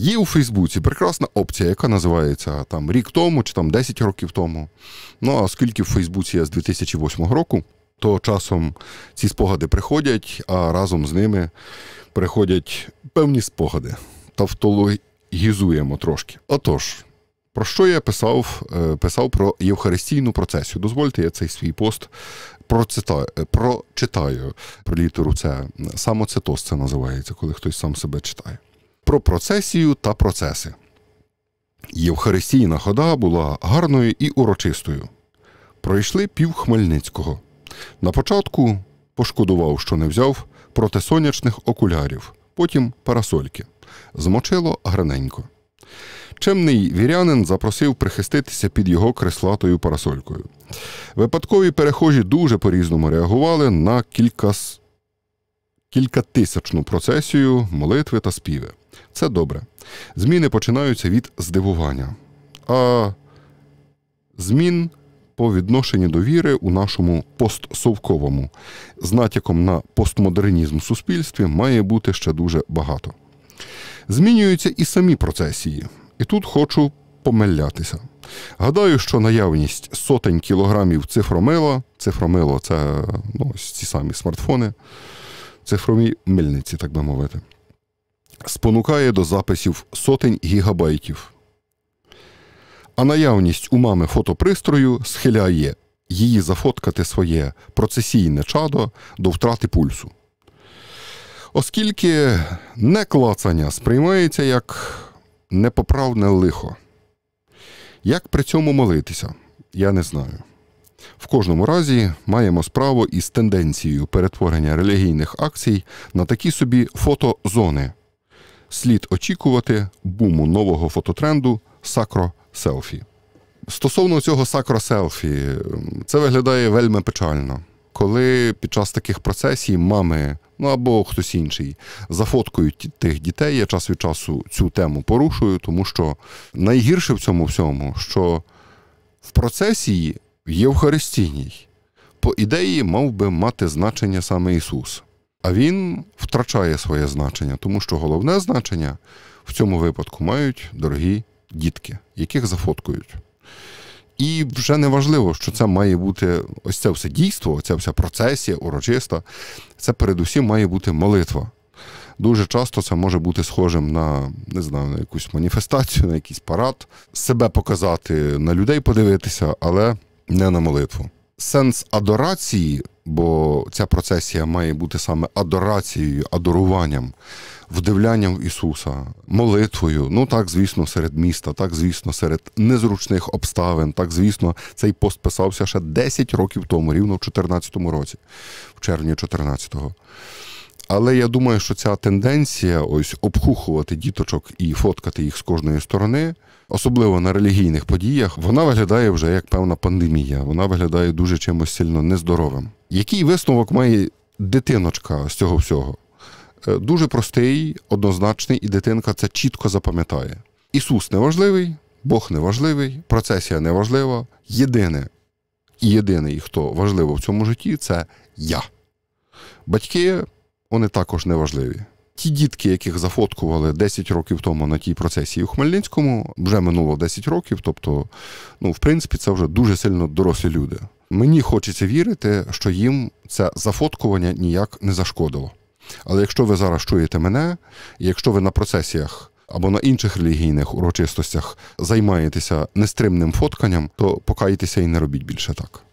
Є у Фейсбуці прекрасна опція, яка називається там рік тому чи там 10 років тому. Ну, а оскільки в Фейсбуці я з 2008 року, то часом ці спогади приходять, а разом з ними приходять певні спогади. Тавтологізуємо трошки. Отож, про що я писав? Писав про євхаристійну процесію. Дозвольте, я цей свій пост прочитаю. Про літеру С. Самоцитоз це називається, коли хтось сам себе читає. Про процесію та процеси. Євхаристійна хода була гарною і урочистою. Пройшли пів Хмельницького. На початку пошкодував, що не взяв протисонячних окулярів, потім парасольки. Змочило гарненько. Чемний вірянин запросив прихиститися під його креслатою парасолькою. Випадкові перехожі дуже по-різному реагували на кількатисячну процесію, молитви та співи. Це добре. Зміни починаються від здивування. А змін по відношенню до віри у нашому постсовковому, з натяком на постмодернізм в суспільстві, має бути ще дуже багато. Змінюються і самі процесії. І тут хочу помилятися. Гадаю, що наявність сотень кілограмів цифромило – це ось ці самі смартфони, цифрові мильниці, так би мовити, спонукає до записів сотень гігабайтів. А наявність у мами фотопристрою схиляє її зафоткати своє процесійне чадо до втрати пульсу. Оскільки неклацання сприймається як непоправне лихо. Як при цьому молитися? Я не знаю. В кожному разі маємо справу із тенденцією перетворення релігійних акцій на такі собі фотозони. Слід очікувати буму нового фототренду сакро-селфі. Стосовно цього сакро-селфі, це виглядає вельми печально. Коли під час таких процесій мами, або хтось інший, зафоткають тих дітей, я час від часу цю тему порушую, тому що найгірше в цьому всьому, що в процесії євхаристійній, по ідеї, мав би мати значення саме Ісус. А Він втрачає своє значення, тому що головне значення в цьому випадку мають дорогі дітки, яких зафоткують. І вже не важливо, що це має бути ось це все дійство, ця вся процесія урочиста, це передусім має бути молитва. Дуже часто це може бути схожим на, не знаю, на якусь маніфестацію, на якийсь парад, себе показати, на людей подивитися, але не на молитву. Сенс адорації, бо ця процесія має бути саме адорацією, адоруванням, вдивлянням в Ісуса, молитвою, так, звісно, серед міста, так, звісно, серед незручних обставин, так, звісно, цей пост писався ще 10 років тому, рівно в 2014 році, в червні 2014-го. Але я думаю, що ця тенденція ось обхухувати діточок і фоткати їх з кожної сторони, особливо на релігійних подіях, вона виглядає вже як певна пандемія, вона виглядає дуже чимось сильно нездоровим. Який висновок має дитиночка з цього всього? Дуже простий, однозначний, і дитинка це чітко запам'ятає. Ісус неважливий, Бог неважливий, процесія неважлива. Єдиний, хто важливо в цьому житті, це я. Батьки, вони також неважливі. Ті дітки, яких зафоткували 10 років тому на тій процесії у Хмельницькому, вже минуло 10 років, тобто, в принципі, це вже дуже сильно дорослі люди. Мені хочеться вірити, що їм це зафоткування ніяк не зашкодило. Але якщо ви зараз чуєте мене, і якщо ви на процесіях або на інших релігійних урочистостях займаєтеся нестримним фотканням, то покайтеся і не робіть більше так.